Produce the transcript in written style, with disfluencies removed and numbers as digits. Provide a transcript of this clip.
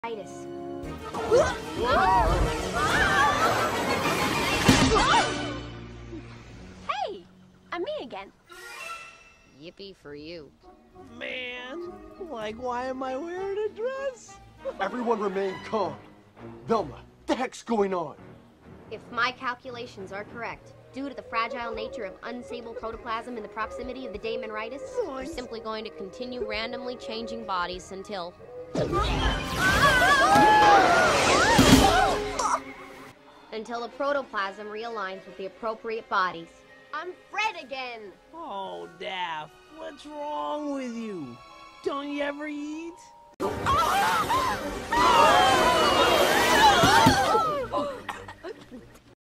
Itis. Hey, I'm me again. Yippee for you. Man, like, why am I wearing a dress? Everyone remain calm. Velma, the heck's going on? If my calculations are correct, due to the fragile nature of unstable protoplasm in the proximity of the Daemonitis, we're simply going to continue randomly changing bodies until... until the protoplasm realigns with the appropriate bodies. I'm Fred again! Oh, Daff, what's wrong with you? Don't you ever eat?